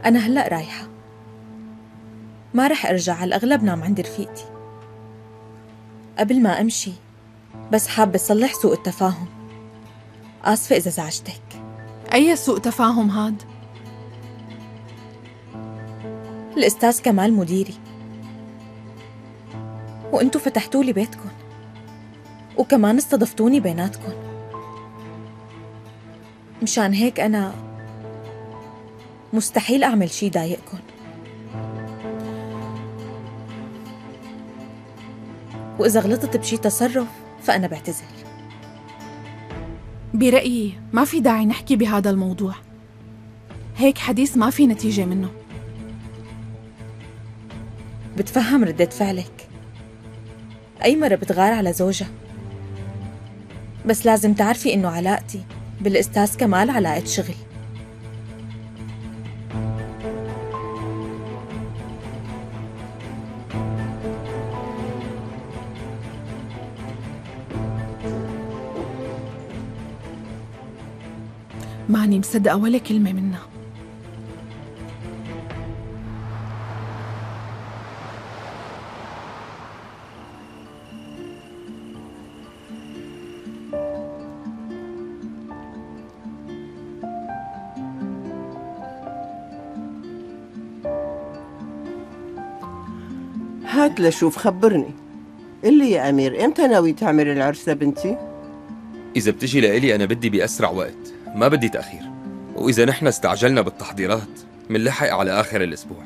أنا هلأ رايحة، ما رح أرجع، على الأغلب نام عند رفيقتي. قبل ما أمشي بس حابة أصلح سوء التفاهم. آسفة إذا زعجتك. أي سوء تفاهم هاد؟ الأستاذ كمال مديري، وأنتوا فتحتوا لي بيتكم وكمان استضفتوني بيناتكم. مشان هيك أنا مستحيل أعمل شي ضايقكم. وإذا غلطت بشي تصرف فأنا بعتذر. برأيي ما في داعي نحكي بهذا الموضوع، هيك حديث ما في نتيجة منه. بتفهم ردة فعلك، أي مرة بتغار على زوجها، بس لازم تعرفي إنه علاقتي بالأستاذ كمال علاقة شغل. ماني مصدقة ولا كلمة منها. هات لشوف، خبرني. قلي يا أمير، إمتى ناوي تعمل العرس لبنتي؟ إذا بتجي لإلي أنا بدي بأسرع وقت، ما بدي تأخير. وإذا نحن استعجلنا بالتحضيرات منلحق على آخر الأسبوع.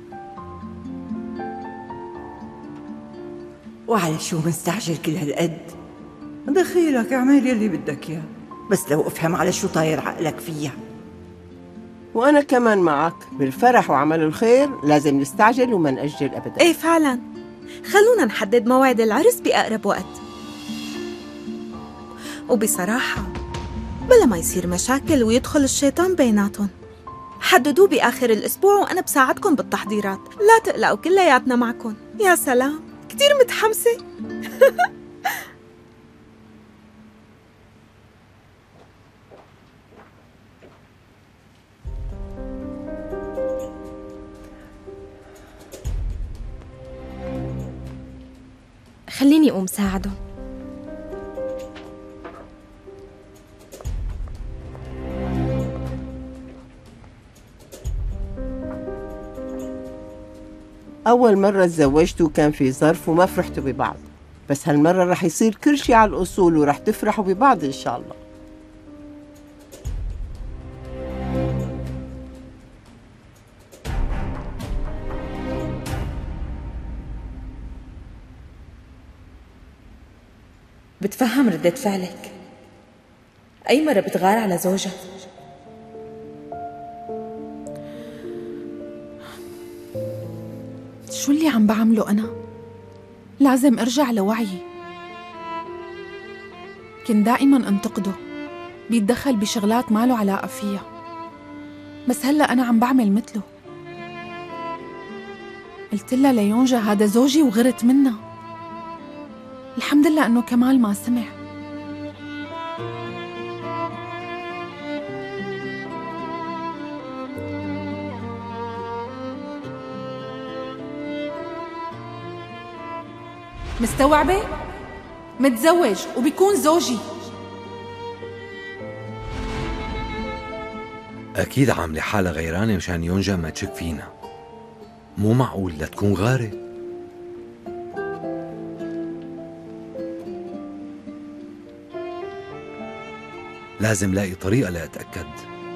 وعلى شو مستعجل كل هالقد؟ دخيلك اعمل يلي بدك اياه، بس لو افهم على شو طاير عقلك فيها. وأنا كمان معك بالفرح وعمل الخير، لازم نستعجل وما نأجل أبدا. ايه فعلا، خلونا نحدد موعد العرس بأقرب وقت. وبصراحة بلا ما يصير مشاكل ويدخل الشيطان بيناتهم، حددوه بآخر الأسبوع وأنا بساعدكم بالتحضيرات. لا تقلقوا، كلياتنا معكم. يا سلام، كتير متحمسة. خليني أقوم ساعدهم. أول مرة تزوجتوا كان في ظرف وما فرحتوا ببعض، بس هالمرة رح يصير كل شي على الأصول ورح تفرحوا ببعض إن شاء الله. بتفهم ردة فعلك، أي مرة بتغار على زوجها. شو اللي عم بعمله أنا؟ لازم أرجع لوعيي. كنت دائما أنتقده، بيتدخل بشغلات ما له علاقة فيها، بس هلأ أنا عم بعمل مثله. قلت لها ليونجا هذا زوجي وغرت منها. الحمد لله أنه كمال ما سمع. مستوعبة؟ متزوج وبيكون زوجي. أكيد عاملة حالة غيرانة مشان يونجا ما تشك فينا. مو معقول لا تكون غارت. لازم لاقي طريقة لأتأكد.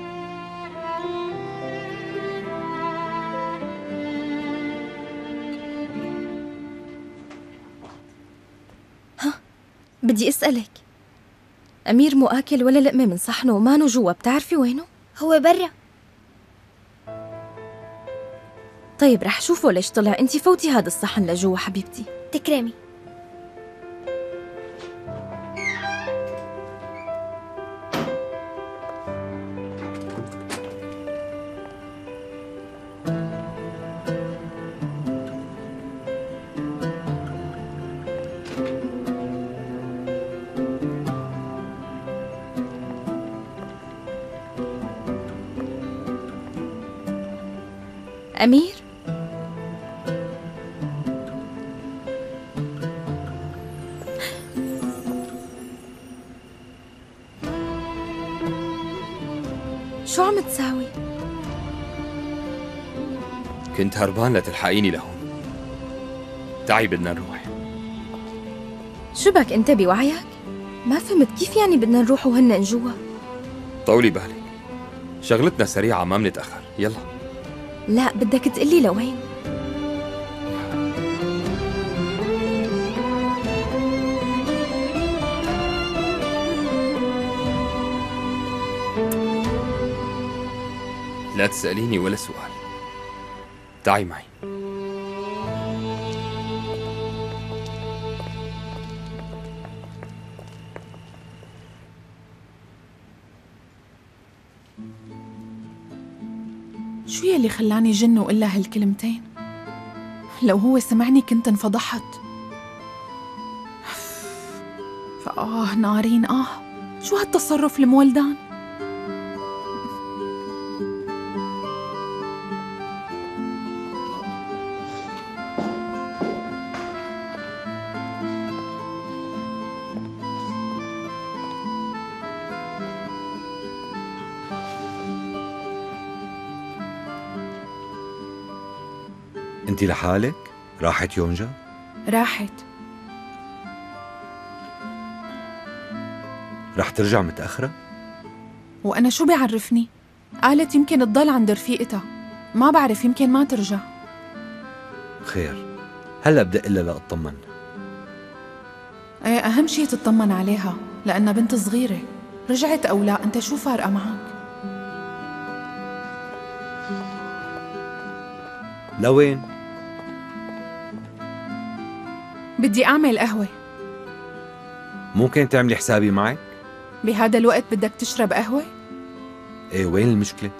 بدي أسألك، أمير مو آكل ولا لقمة من صحنه ومانو جوا، بتعرفي وينه؟ هو برا. طيب رح شوفه ليش طلع. انتي فوتي هذا الصحن لجوا حبيبتي. تكرمي. أمير؟ شو عم تساوي؟ كنت هربان لتلحقيني لهون. تعي بدنا نروح. شو بك أنت بوعيك؟ ما فهمت كيف يعني بدنا نروح وهن جوا؟ طولي بالك، شغلتنا سريعة ما منتأخر، يلا. لا بدك تقلي لوين؟ لا تسأليني ولا سؤال. تعي معي. شو يلي خلاني جن وقل لها هالكلمتين؟ لو هو سمعني كنت انفضحت. نارين شو هالتصرف المولدان؟ انت لحالك؟ راحت يونجا؟ راحت. رح ترجع متأخرة؟ وأنا شو بيعرفني؟ قالت يمكن تضل عند رفيقتها، ما بعرف يمكن ما ترجع. خير، هلأ بدق إلا لأطمن. ايه أهم شي تطمن عليها لأنها بنت صغيرة. رجعت أو لا أنت شو فارقة معك؟ لوين؟ بدي أعمل قهوة. ممكن تعملي حسابي معك؟ بهذا الوقت بدك تشرب قهوة؟ ايه وين المشكلة؟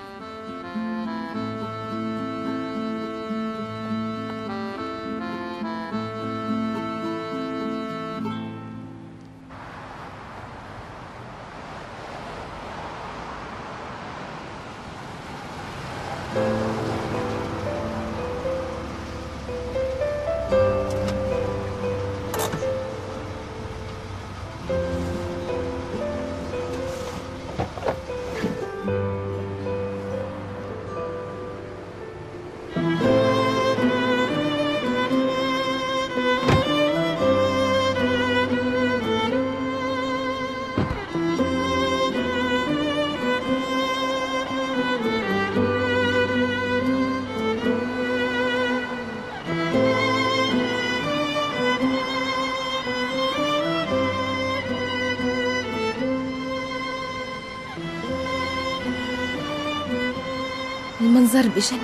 المنظر بجنن.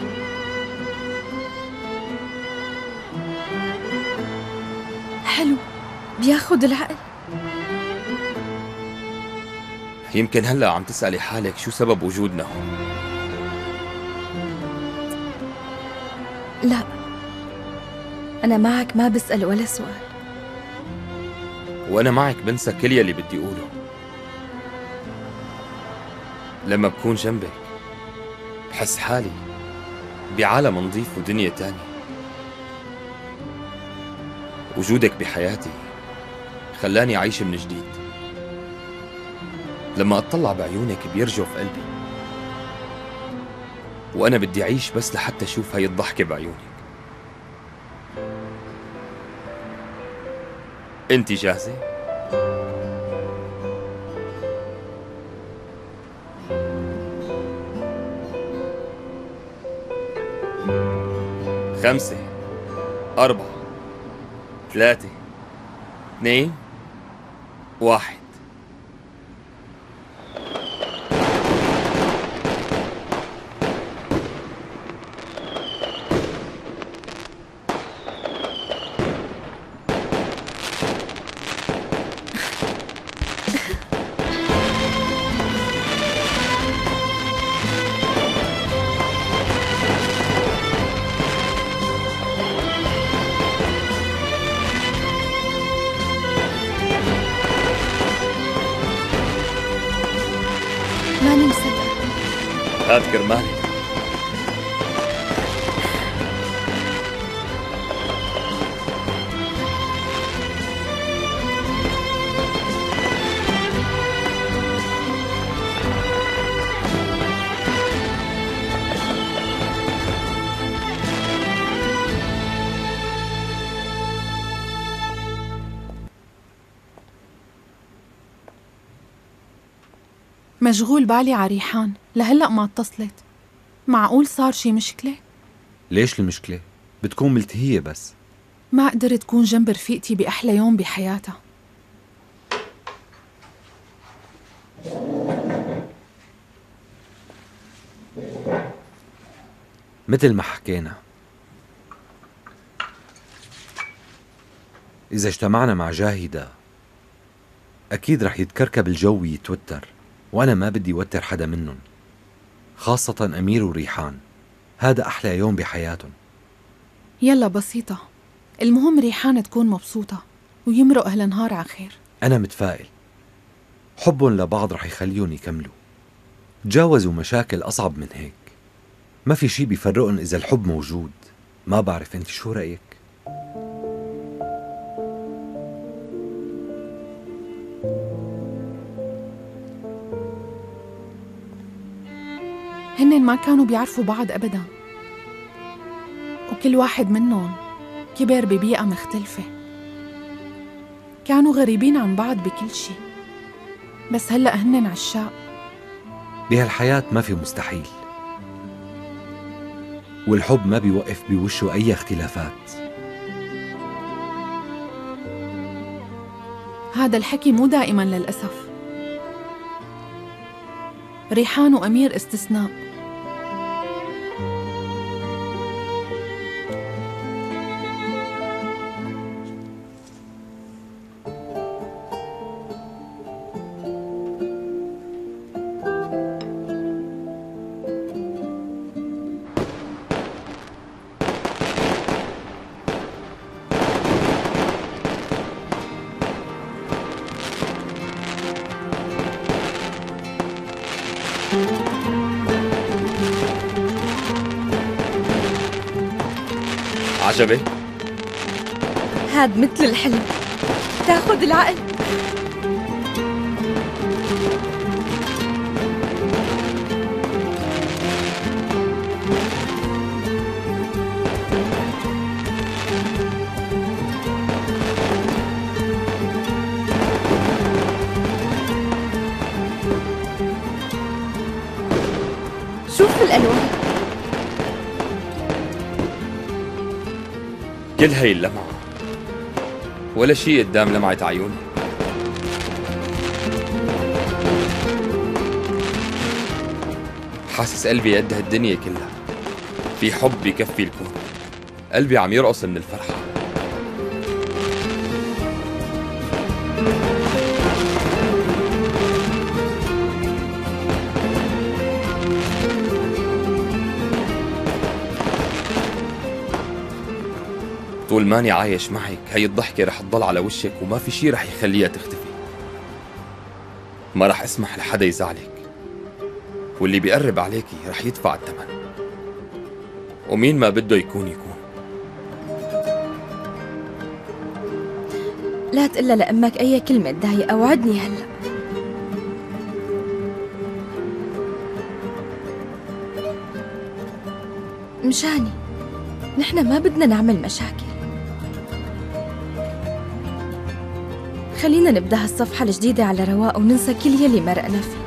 حلو، بياخد العقل. يمكن هلأ عم تسألي حالك شو سبب وجودنا هون. لا، أنا معك ما بسأل ولا سؤال. وأنا معك بنسى كل يلي بدي أقوله. لما بكون جنبك بحس حالي بعالم نظيف ودنيا تانية. وجودك بحياتي خلاني أعيش من جديد. لما أطلع بعيونك بيرجف قلبي، وأنا بدي أعيش بس لحتى أشوف هاي الضحكة بعيونك. أنت جاهزة؟ خمسة، 4، 3، 2، 1. ماني مصدقة. هات كرمالي. مشغول بالي على ريحان، لهلأ ما اتصلت. معقول صار شي مشكلة؟ ليش المشكلة؟ بتكون ملتهية بس. ما قدرت تكون جنب رفيقتي بأحلى يوم بحياتها. مثل ما حكينا، إذا اجتمعنا مع جاهدة أكيد رح يتكركب الجو ويتوتر، وأنا ما بدي وتر حدا منهم، خاصة أمير وريحان. هذا أحلى يوم بحياتهم. يلا بسيطة، المهم ريحان تكون مبسوطة ويمرق هالنهار على خير. أنا متفائل، حبهم لبعض رح يخليهم يكملوا. تجاوزوا مشاكل أصعب من هيك. ما في شي بيفرقن إذا الحب موجود. ما بعرف أنت شو رأيك؟ هن ما كانوا بيعرفوا بعض أبداً، وكل واحد منهم كبر ببيئة مختلفة. كانوا غريبين عن بعض بكل شي، بس هلأ هن عشاق. بهالحياة ما في مستحيل، والحب ما بيوقف بوشه أي اختلافات. هذا الحكي مو دائماً للأسف. ريحان وأمير استثناء. عجبك؟ هاد مثل الحلم، تاخد العقل. شوف الألوان، كل هاي اللمعة ولا شي قدام لمعة عيوني. حاسس قلبي قد هالدنيا كلها. في حب بكفي الكون. قلبي عم يرقص من الفرحة. طول ماني عايش معك هي الضحكة رح تضل على وشك، وما في شي رح يخليها تختفي. ما رح اسمح لحدا يزعلك، واللي بيقرب عليكي رح يدفع الثمن، ومين ما بده يكون يكون. لا تقلها لأمك أي كلمة تضايق، وعدني هلأ. مشاني، نحن ما بدنا نعمل مشاكل. خلينا نبدأ هالصفحة الجديدة على رواق وننسى كل يلي مرقنا فيه.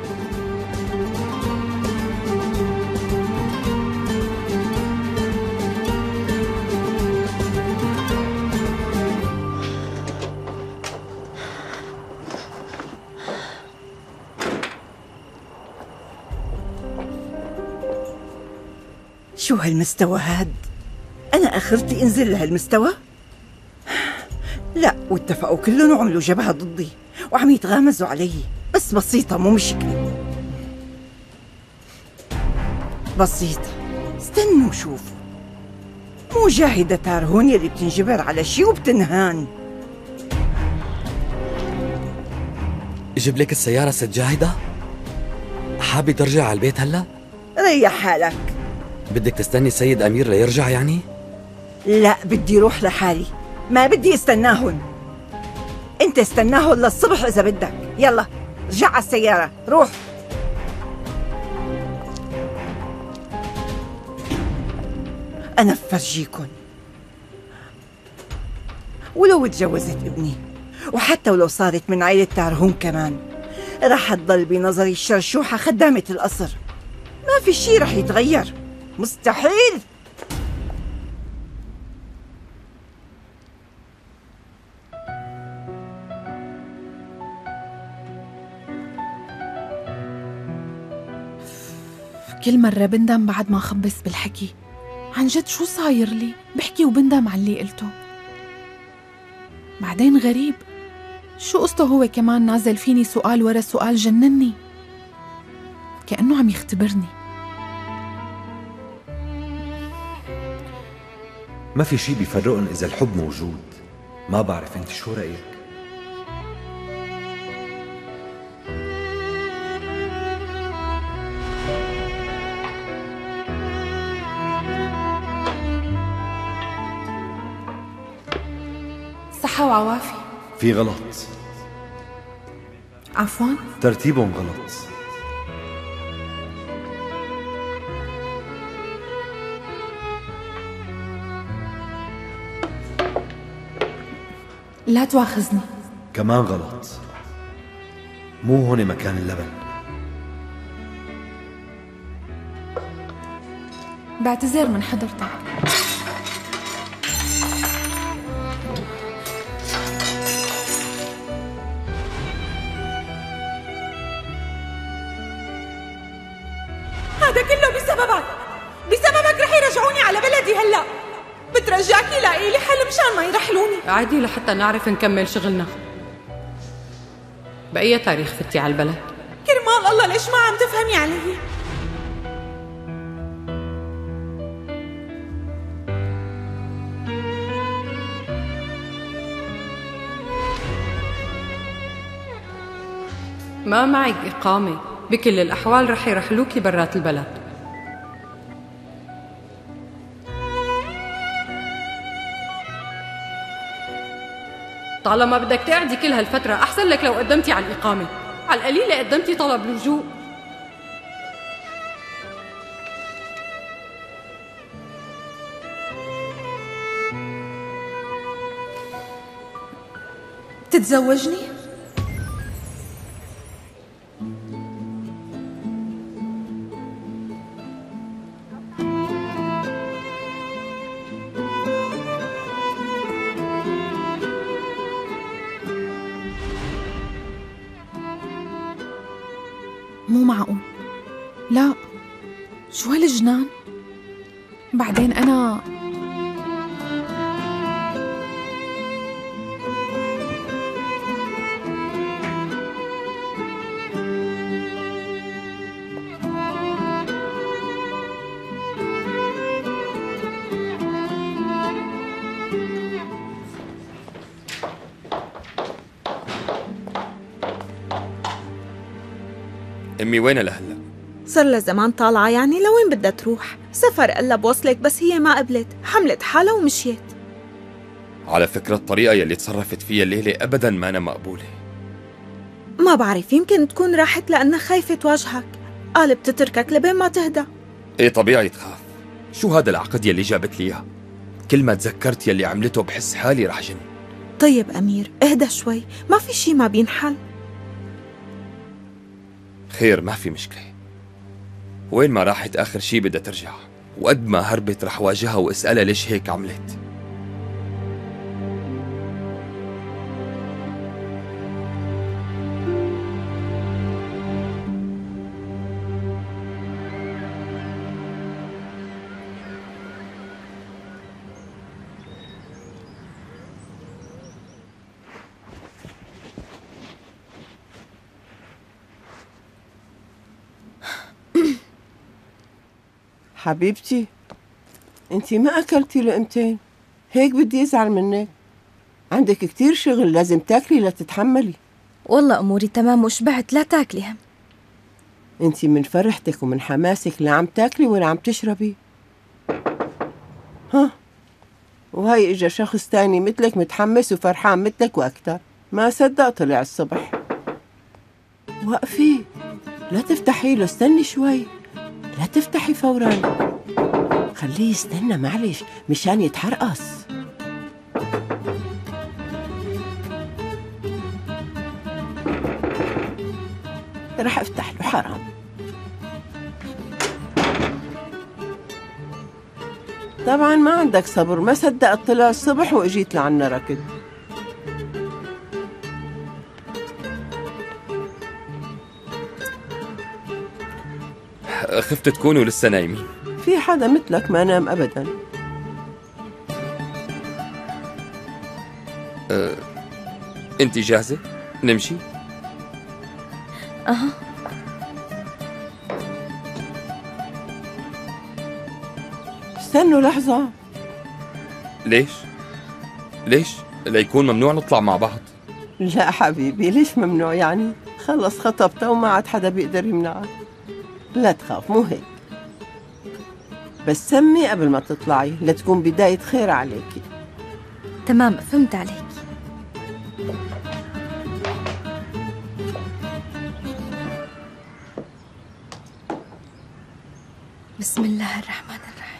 شو هالمستوى هاد؟ أنا آخرتي انزل لهالمستوى؟ لا، واتفقوا كلهم وعملوا جبهة ضدي وعم يتغامزوا علي. بس بسيطة، مو مشكلة. بسيطة، استنوا شوفوا. مو جاهدة تارهون يلي بتنجبر على شي وبتنهان. اجيب لك السيارة ست جاهدة؟ حابة ترجع على البيت هلا؟ ريح حالك. بدك تستني السيد أمير ليرجع يعني؟ لا، بدي روح لحالي، ما بدي استناهن. انت استناهن للصبح اذا بدك. يلا رجع على السيارة، روح. انا بفرجيكن. ولو تجوزت ابني، وحتى ولو صارت من عائلة تارهون كمان، رح تضل بنظري الشرشوحة خدامة القصر. ما في شي رح يتغير، مستحيل. كل مرة بندم بعد ما خبص بالحكي. عن جد شو صاير لي؟ بحكي وبندم على اللي قلته. بعدين غريب، شو قصته هو كمان نازل فيني سؤال ورا سؤال جنني، كأنه عم يختبرني. ما في شي بيفرقن إذا الحب موجود. ما بعرف أنت شو رأيك؟ صحة وعوافي. في غلط. عفواً. ترتيبهم غلط. لا تواخذني. كمان غلط. مو هون مكان اللبن. بعتذر من حضرتك. هذا كله بسببك رح يرجعوني على بلدي. هلا بترجاكي لاقي لي حل مشان ما يرحلوني. عادي لحتى نعرف نكمل شغلنا. بأي تاريخ فتي على البلد؟ كرمال الله ليش ما عم تفهمي علي؟ ما معك إقامة، بكل الأحوال رح يرحلوكي برات البلد. طالما بدك تقعدي كل هالفترة أحسن لك لو قدمتي على الإقامة، على القليلة قدمتي طلب لجوء. تتزوجني؟ مو معقول. لا، شو هالجنان؟ بعدين أنا أمي وين لهلا؟ صار لها زمان طالعة، يعني لوين بدها تروح؟ سفر قلها بوصلك بس هي ما قبلت، حملت حالها ومشيت. على فكرة الطريقة يلي تصرفت فيها الليلة أبداً ما أنا مقبولة. ما بعرف، يمكن تكون راحت لأنها خايفة تواجهك، قالب تتركك لبين ما تهدى. إيه طبيعي تخاف. شو هذا العقد يلي جابت لي إياه؟ كل ما تذكرت يلي عملته بحس حالي رح جن. طيب أمير اهدى شوي، ما في شي ما بينحل. خير ما في مشكلة. وين ما راحت آخر شي بدها ترجع، وقد ما هربت رح واجهها واسألها ليش هيك عملت. حبيبتي انتي ما اكلتي لقمتين، هيك بدي ازعل منك. عندك كتير شغل، لازم تاكلي لتتحملي. والله أموري تمام وشبعت، لا تاكلي هم. انتي من فرحتك ومن حماسك لا عم تاكلي ولا عم تشربي. ها، وهي اجا شخص تاني مثلك متحمس وفرحان مثلك واكتر. ما صدق طلع الصبح. وقفي، لا تفتحي له، استني شوي، لا تفتحي فورا، خليه يستنى معلش مشان يتحرقص. رح افتح له، حرام. طبعا ما عندك صبر، ما صدقت طلع الصبح واجيت لعنا ركض. خفت تكونوا لسه نايمين. في حدا مثلك ما نام ابدا. انت جاهزة؟ نمشي؟ أها. استنوا لحظة. ليش؟ ليش؟ ليكون ممنوع نطلع مع بعض؟ لا حبيبي، ليش ممنوع يعني؟ خلص خطبتها وما عاد حدا بيقدر يمنعك. لا تخاف، مو هيك. بس سمي قبل ما تطلعي لتكون بداية خير عليكي. تمام، فهمت عليك. بسم الله الرحمن الرحيم.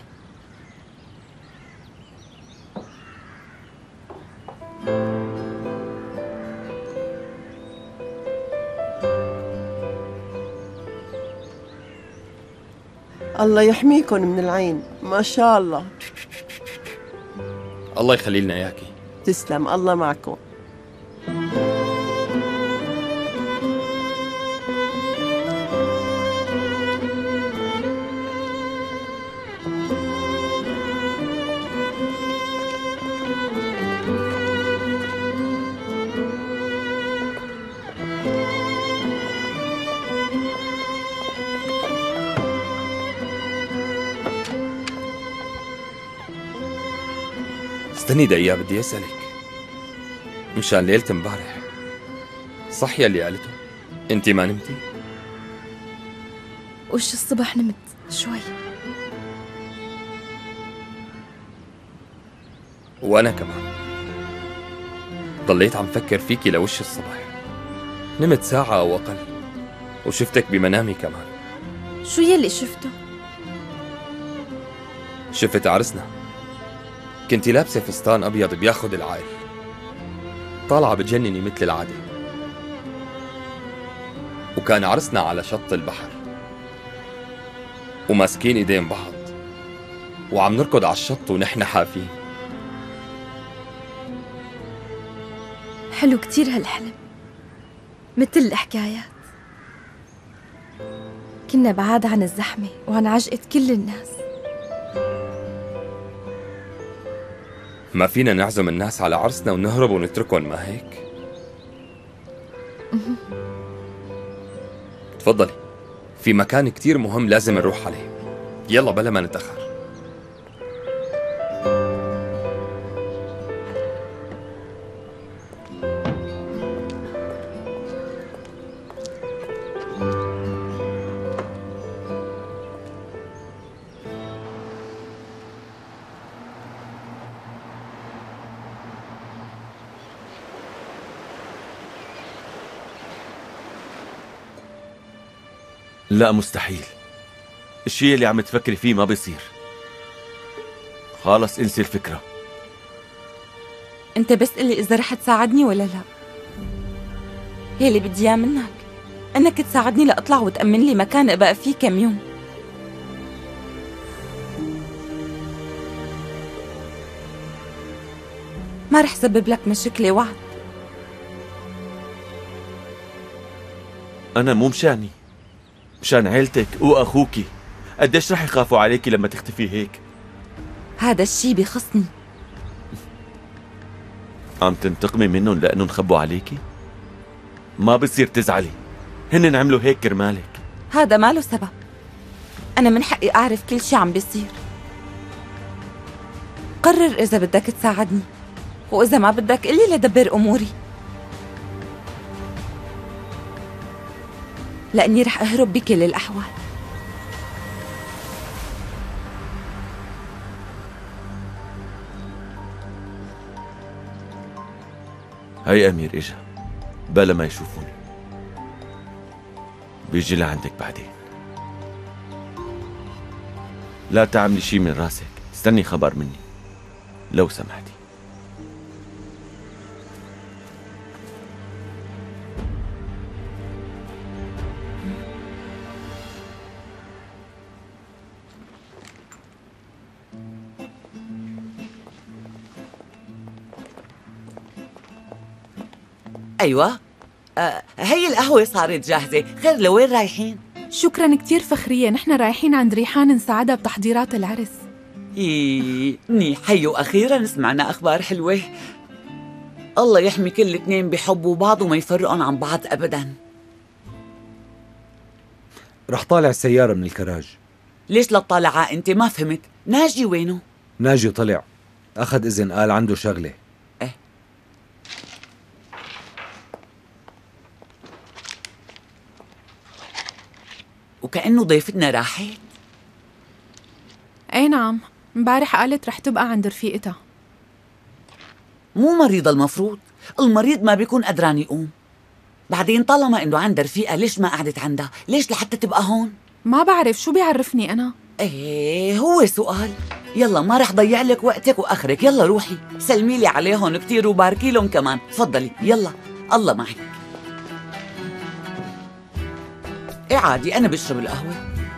الله يحميكن من العين، ما شاء الله. الله يخلي لنا اياكي. تسلم، الله معكم. استني دقيقة، بدي أسألك مشان ليلة امبارح صح يلي قالته؟ انتي ما نمتي؟ وش الصبح نمت شوي. وأنا كمان ضليت عم فكر فيكي لوش الصبح. نمت ساعة أو أقل وشفتك بمنامي كمان. شو يلي شفته؟ شفت عرسنا، كنتي لابسة فستان أبيض بياخد العائل، طالعة بتجنني مثل العادة، وكان عرسنا على شط البحر وماسكين ايدين بعض وعم نركض على الشط ونحن حافين. حلو كتير هالحلم، مثل الحكايات. كنا بعاد عن الزحمة وعن عجقة كل الناس. ما فينا نعزم الناس على عرسنا ونهرب ونتركهم، ما هيك؟ تفضلي، في مكان كتير مهم لازم نروح عليه. يلا بلا ما نتأخر. لا مستحيل، الشيء اللي عم تفكري فيه ما بيصير. خالص انسي الفكرة. انت بس قلي اذا رح تساعدني ولا لا. يلي بدي اياه منك انك تساعدني لاطلع وتأمن لي مكان ابقى فيه كم يوم. ما رح سبب لك مشكلة، وعد. أنا مو مشاني، مشان عيلتك وأخوكي. قديش رح يخافوا عليكي لما تختفي هيك؟ هذا الشي بيخصني. عم تنتقمي منهم لأنه نخبوا عليكي؟ ما بصير تزعلي، هن عملوا هيك كرمالك. هذا ما له سبب. أنا من حقي أعرف كل شي عم بيصير. قرر إذا بدك تساعدني، وإذا ما بدك قلي لدبر أموري، لأني رح أهرب بكل الأحوال. هاي أمير إجا، بلا ما يشوفوني بيجي لعندك بعدين. لا تعملي شي من راسك، استني خبر مني لو سمحتي. أيوة. هي القهوة صارت جاهزة. خير لوين رايحين؟ شكرا كتير فخرية، نحن رايحين عند ريحان نساعدها بتحضيرات العرس. منيح. حيو أخيرا سمعنا أخبار حلوة. الله يحمي كل اثنين بحبوا بعض وما يفرقون عن بعض أبدا. رح طالع السيارة من الكراج. ليش لا تطالعها أنت؟ ما فهمت. ناجي وينه؟ ناجي طلع، أخذ إذن، قال عنده شغلة. إيه. وكأنه ضيفتنا راحت. اي نعم، امبارح قالت رح تبقى عند رفيقتها. مو مريضة المفروض، المريض ما بيكون قدران يقوم. بعدين طالما انه عندها رفيقة ليش ما قعدت عندها؟ ليش لحتى تبقى هون؟ ما بعرف، شو بيعرفني أنا؟ ايه هو سؤال. يلا ما رح ضيع لك وقتك واخرك، يلا روحي سلمي لي عليهم كتير وباركي لهم كمان. تفضلي يلا، الله معك. ايه عادي انا بشرب القهوة.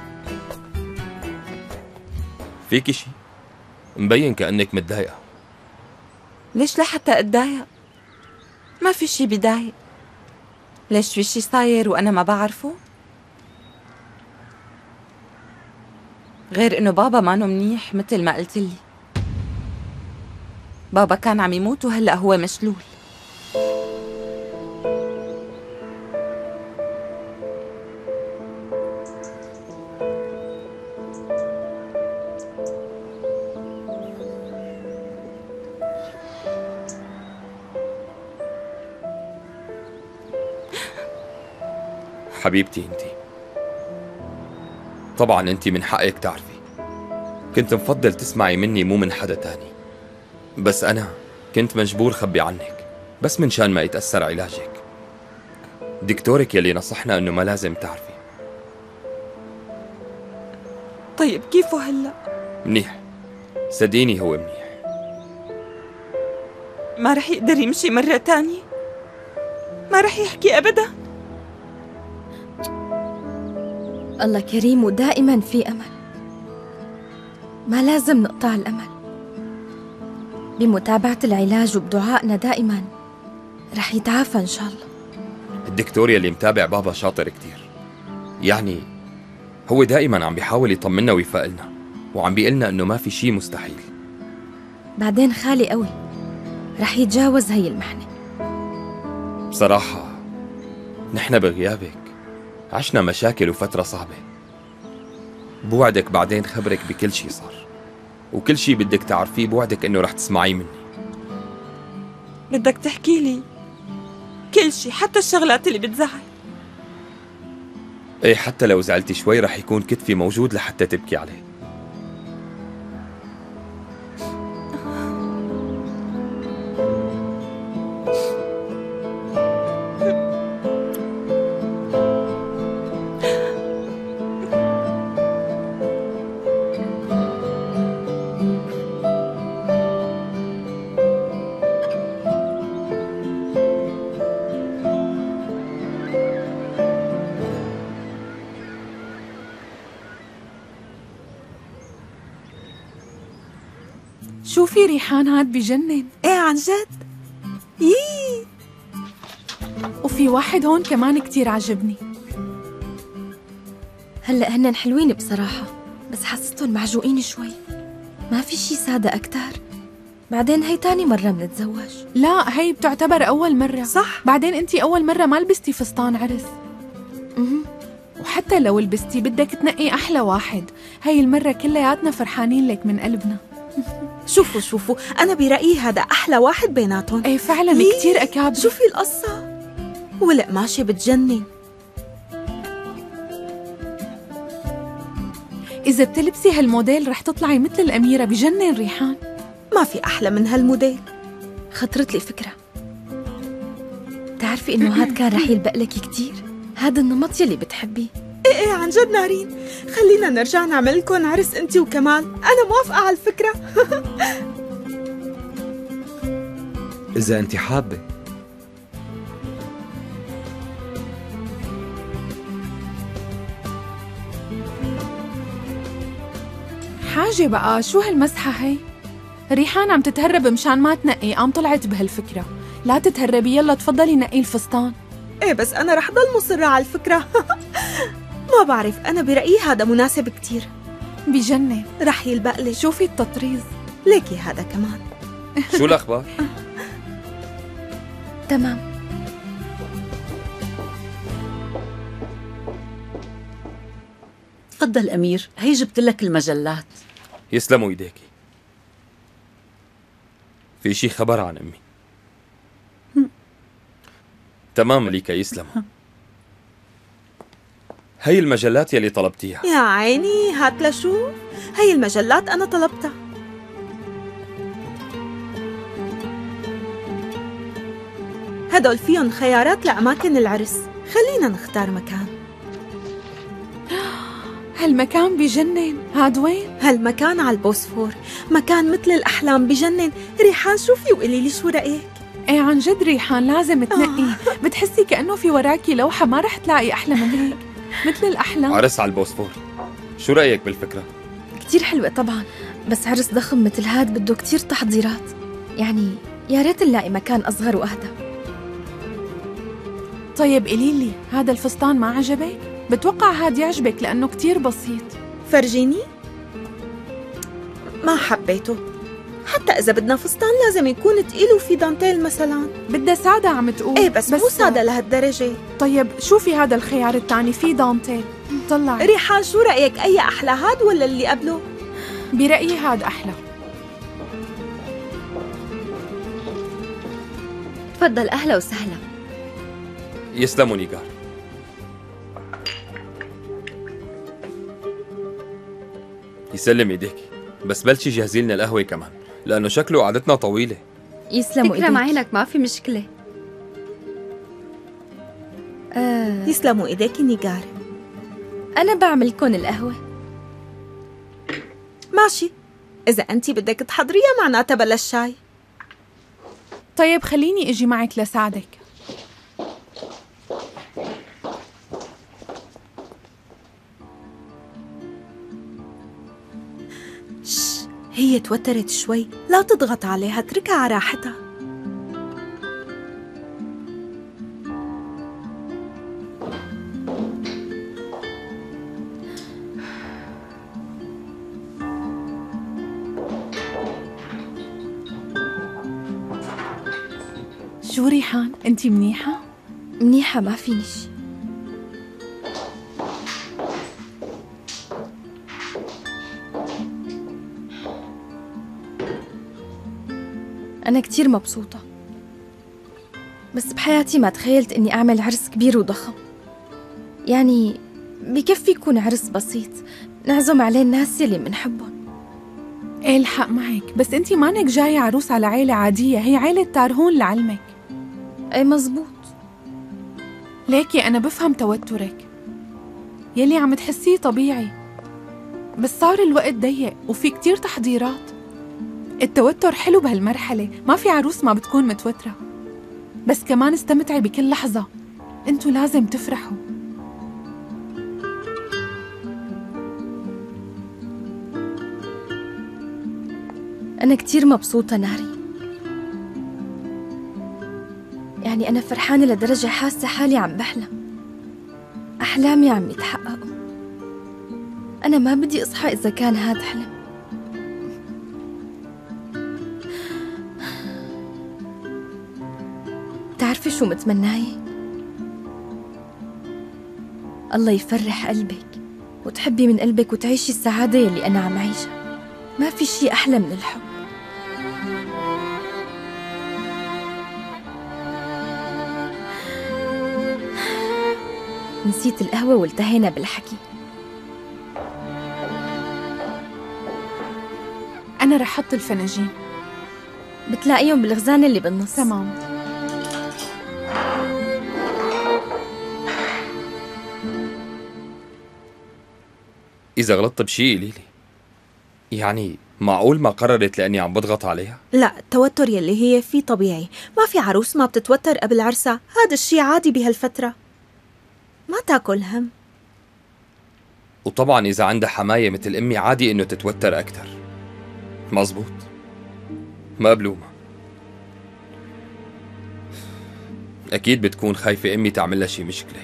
فيكي شي؟ مبين كأنك متضايقة. ليش لحتى اتضايق؟ ما في شي بضايق. ليش في شي صاير وأنا ما بعرفه؟ غير إنه بابا مانو منيح مثل ما قلت لي. بابا كان عم يموت وهلأ هو مشلول. حبيبتي انتي، طبعا انتي من حقك تعرفي. كنت مفضل تسمعي مني مو من حدا تاني، بس انا كنت مجبور خبي عنك بس من شان ما يتأثر علاجك. دكتورك يلي نصحنا انه ما لازم تعرفي. طيب كيفه هلأ؟ منيح، صدقيني هو منيح. ما رح يقدر يمشي مرة تانية؟ ما رح يحكي أبدا؟ الله كريم ودائما في أمل، ما لازم نقطع الأمل. بمتابعة العلاج وبدعائنا دائما رح يتعافى إن شاء الله. الدكتور يلي متابع بابا شاطر كتير، يعني هو دائما عم بيحاول يطمنا ويفائلنا وعم بيقلنا إنه ما في شي مستحيل. بعدين خالي قوي رح يتجاوز هي المحنة. بصراحة نحن بغيابك عشنا مشاكل وفترة صعبة. بوعدك بعدين خبرك بكل شي صار، وكل شي بدك تعرفيه بوعدك انه رح تسمعيه مني. بدك تحكي لي كل شي، حتى الشغلات اللي بتزعل؟ ايه، حتى لو زعلتي شوي رح يكون كتفي موجود لحتى تبكي عليه. شوفي ريحان هاد بجنن. ايه عن جد؟ يي. وفي واحد هون كمان كتير عجبني. هلأ هنن حلوين بصراحة، بس حسيتهم معجوقين شوي. ما في شي سادة أكتر. بعدين هي تاني مرة منتزوج. لا، هي بتعتبر أول مرة. صح. بعدين أنتي أول مرة ما لبستي فستان عرس. وحتى لو لبستي بدك تنقي أحلى واحد. هاي المرة كلياتنا فرحانين لك من قلبنا. شوفوا أنا برأيي هذا أحلى واحد بيناتهم. ايه فعلا كتير أكابر. شوفي القصة، والقماشة بتجنن. إذا بتلبسي هالموديل رح تطلعي مثل الأميرة. بجنن ريحان. ما في أحلى من هالموديل. خطرت لي فكرة، بتعرفي إنه هاد كان رح يلبق لك كتير؟ هذا النمط يلي بتحبيه. ايه عن جد نارين، خلينا نرجع نعمل لكم عرس انتي وكمال. انا موافقة على الفكرة. إذا أنت حابة. حاجة بقى، شو هالمسحة هي؟ ريحان عم تتهرب مشان ما تنقي، قام طلعت بهالفكرة. لا تتهربي، يلا تفضلي نقي الفستان. ايه بس أنا رح ضل مصرة على الفكرة. ما بعرف، أنا برأيي هذا مناسب كتير. بجنن. رح يلبق لي. شوفي التطريز. ليكي هذا كمان. شو الأخبار؟ تمام. تفضل أمير، هي جبت لك المجلات. يسلموا ايديكي. في شي خبر عن أمي؟ تمام ليكا، يسلموا. هي المجلات يلي طلبتيها. يا عيني، هات لشوف. هي المجلات أنا طلبتها. هدول فيهم خيارات لأماكن العرس. خلينا نختار مكان. هالمكان بجنن. هاد وين؟ هالمكان على البوسفور، مكان مثل الأحلام بجنن. ريحان شوفي وقولي لي شو رأيك؟ ايه عن جد ريحان، لازم تنقي. بتحسي كأنه في وراكي لوحة، ما رح تلاقي أحلى من هيك. مثل الأحلام. عرس على البوسفور، شو رأيك بالفكرة؟ كتير حلوة طبعا، بس عرس ضخم مثل هاد بده كتير تحضيرات. يعني يا ريت نلاقي مكان أصغر وأهدى. طيب قليلي، هذا الفستان ما عجبك؟ بتوقع هاد يعجبك لأنه كتير بسيط. فرجيني. ما حبيته. حتى إذا بدنا فستان لازم يكون تقيل وفي دانتيل مثلا. بدها سادة عم تقول. ايه بس مو سادة لهالدرجة. طيب شوفي هذا الخيار الثاني فيه دانتيل. طلعي. ريحان شو رأيك؟ أي أحلى، هاد ولا اللي قبله؟ برأيي هاد أحلى. تفضل، أهلا وسهلا. يسلموا نيجار. يسلم ايديكي، بس بلشي جهزي لنا القهوة كمان، لأنه شكله قعدتنا طويلة. يسلموا تكرم عينك، ما في مشكلة. يسلموا ايديكي نيجار. أنا بعملكن القهوة. ماشي، إذا أنتي بدك تحضريها معناتها بلا الشاي. طيب خليني أجي معك لساعدك. هي توترت شوي، لا تضغط عليها، اتركها على راحتها. شو ريحان، انتي منيحة؟ منيحة، ما فيني شي. أنا كتير مبسوطة، بس بحياتي ما تخيلت إني أعمل عرس كبير وضخم. يعني بكفي يكون عرس بسيط نعزم عليه الناس يلي منحبهم. ايه الحق معك، بس انتي مانك جاية عروس على عيلة عادية، هي عيلة تارهون لعلمك. ايه مزبوط. ليكي أنا بفهم توترك، يلي عم تحسيه طبيعي، بس صار الوقت ضيق وفي كتير تحضيرات. التوتر حلو بهالمرحلة، ما في عروس ما بتكون متوترة، بس كمان استمتعي بكل لحظة. انتو لازم تفرحوا. أنا كتير مبسوطة ناري، يعني أنا فرحانة لدرجة حاسة حالي عم بحلم، أحلامي عم يتحققوا. أنا ما بدي أصحى إذا كان هاد حلم. بتعرفي شو متمناي؟ الله يفرح قلبك وتحبي من قلبك وتعيشي السعادة يلي أنا عم عيشها. ما في شي أحلى من الحب. نسيت القهوة والتهينا بالحكي. أنا رح حط الفناجين. بتلاقيهم بالخزانة اللي بالنص. تمام. إذا غلطت بشي قوليلي. يعني معقول ما قررت لأني عم بضغط عليها؟ لا، التوتر يلي هي فيه طبيعي، ما في عروس ما بتتوتر قبل عرسها، هذا الشي عادي بهالفترة، ما تاكل هم. وطبعا إذا عندها حماية مثل أمي عادي إنه تتوتر أكتر. مزبوط، ما بلومها. أكيد بتكون خايفة أمي تعمل لها شي مشكلة.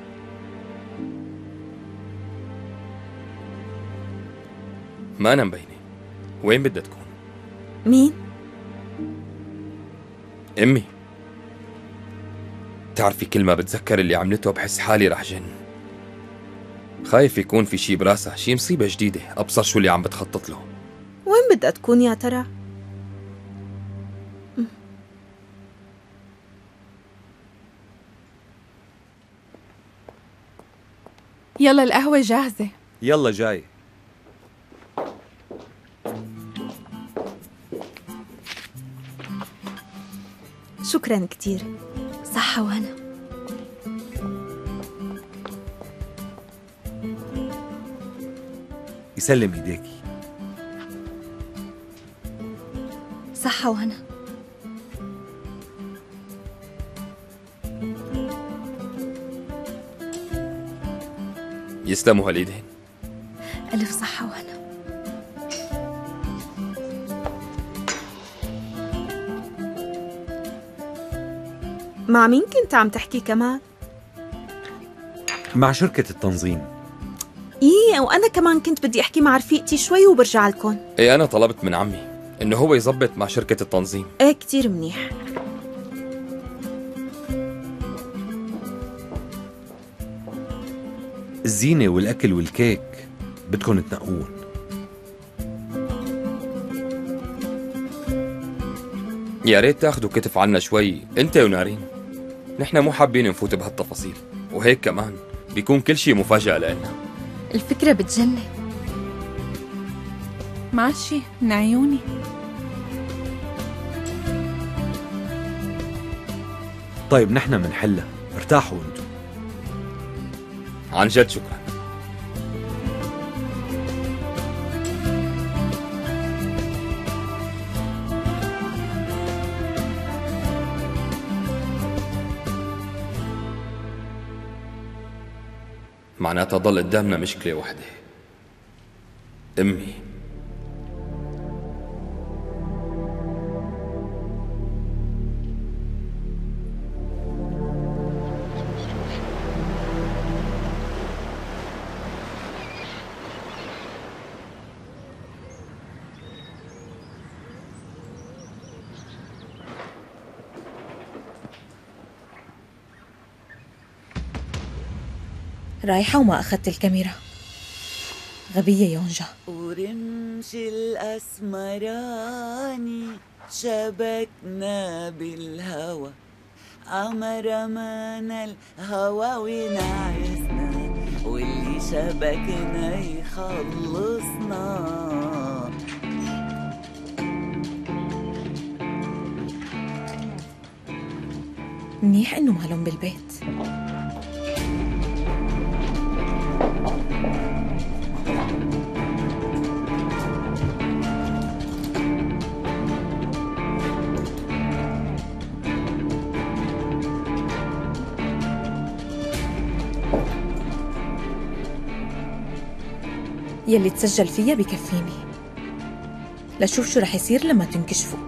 ما أنا مبينة، وين بدها تكون؟ مين؟ أمي. بتعرفي كل ما بتذكر اللي عملته بحس حالي رح جن. خايف يكون في شي براسها، شي مصيبة جديدة أبصر شو اللي عم بتخطط له. وين بدها تكون يا ترى؟ يلا القهوة جاهزة. يلا جاي. شكراً كتير. صحة وهنا. يسلم ايديكي. صحة وهنا. يسلموا هالإيدين. ألف صحة وهنا. مع مين كنت عم تحكي كمان؟ مع شركة التنظيم. إيه، وأنا كمان كنت بدي أحكي مع رفيقتي شوي وبرجع لكم. إيه، أنا طلبت من عمي إنه هو يزبط مع شركة التنظيم. إيه كتير منيح. الزينة والأكل والكيك بدكن تنقون. يا ريت تاخدوا كتف عنا شوي انت ونارين. نحن مو حابين نفوت بهالتفاصيل، وهيك كمان بيكون كل شيء مفاجأة لنا. الفكرة بتجنن. ماشي من عيوني. طيب نحن منحلها، ارتاحوا انتم. عن جد شكرا. معناتها ضل قدامنا مشكلة واحدة، أمي. رايحة وما أخذت الكاميرا. غبية يونجا. ورمش الأسمراني شبكنا بالهوى، عمرمنا الهوى ونعسنا، واللي شبكنا يخلصنا. منيح إنه مالهم بالبيت. يلي تسجل فيها بكفيني لشوف شو رح يصير لما تنكشفوا.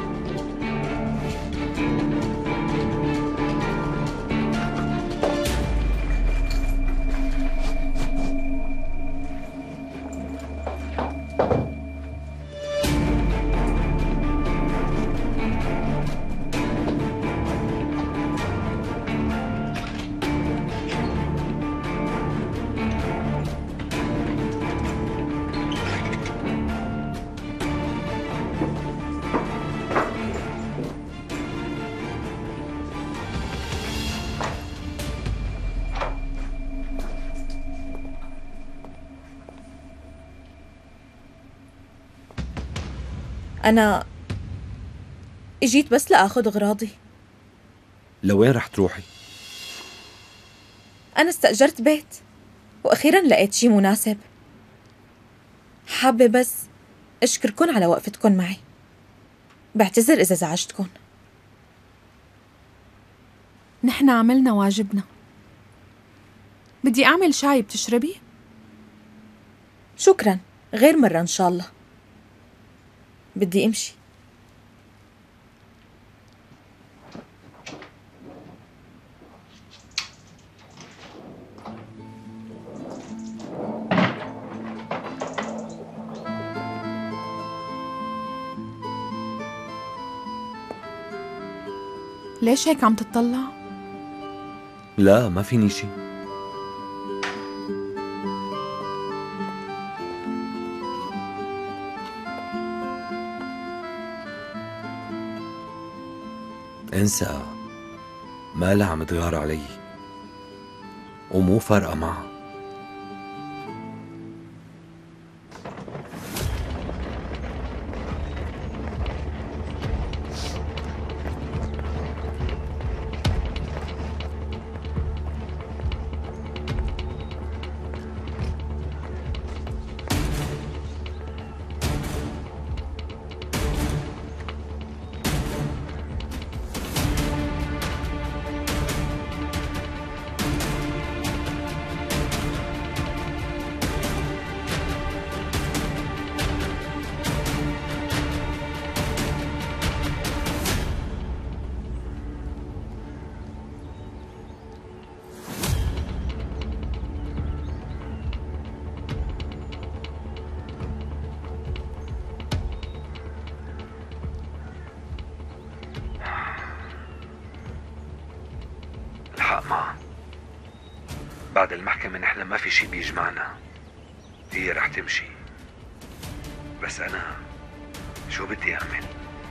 أنا إجيت بس لأخذ أغراضي. لوين رح تروحي؟ أنا استأجرت بيت وأخيراً لقيت شي مناسب. حابة بس أشكركن على وقفتكن معي. بعتذر إذا زعجتكن. نحن عملنا واجبنا. بدي أعمل شاي، بتشربي؟ شكراً، غير مرة إن شاء الله. بدي أمشي. ليش هيك عم تطلع؟ لا ما فيني شي. انسى، مالها عم تغار علي ومو فارقة معها. الحق معها، بعد المحكمة نحن ما في شي بيجمعنا، هي رح تمشي، بس أنا شو بدي أعمل؟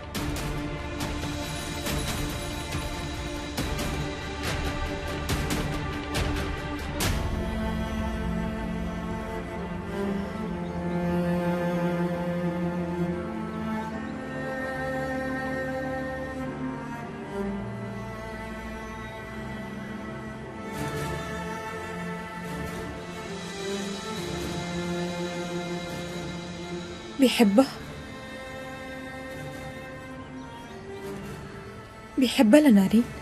بيحبها لنارين.